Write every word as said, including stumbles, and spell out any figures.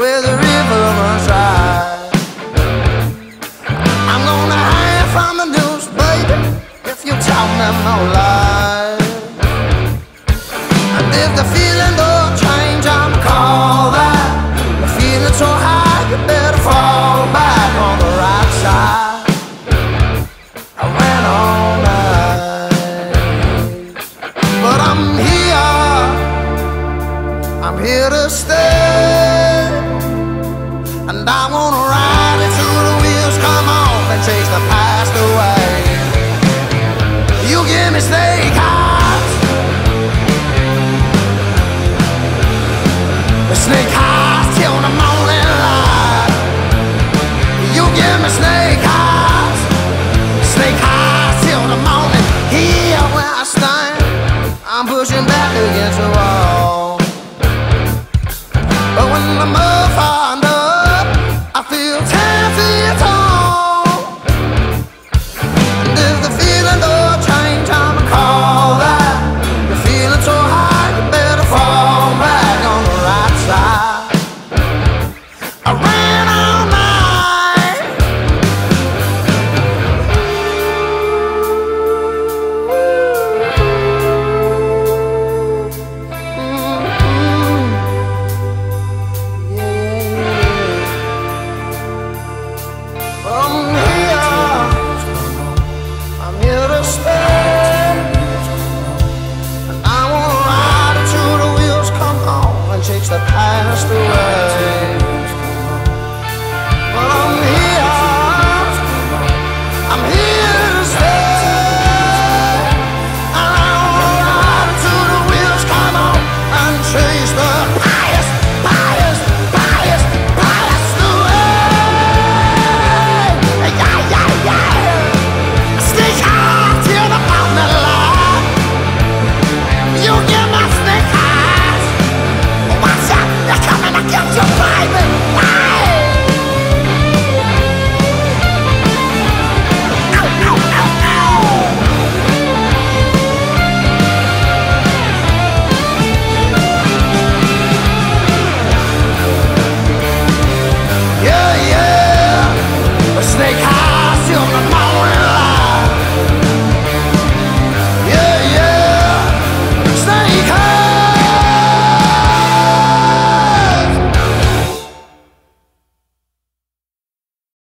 where the river runs dry. I'm gonna hide from the news, baby, if you tell them no lies. And if the feeling don't change, I'm call that. You're feeling so high, you better fall back on the right side. I ran all night, but I'm here, I'm here to stay. And I wanna ride it till the wheels come off and chase the past away. You give me snake eyes, the snake eyes till the morning light. You give me snake eyes, snake eyes till the morning. Here where I stand, I'm pushing back against the wall. But when the mud falls up, I feel ten feet tall. And if the feeling don't change, I'ma call that. You're feeling so high, you better fall back on the right side. I ran all night. Mm-hmm. I'm here, I'm here to stay. And I wanna ride until the wheels come on and chase the past away. But I'm here, I'm here to stay. And I wanna ride until the wheels come on and chase the past, past, past, past away. Yeah, yeah, yeah. Snake eyes till the mountain light. You get my snake eyes. Watch out, they're coming to get you, baby. Hey. Ow, ow, ow, ow. Yeah, yeah. A snake eyes.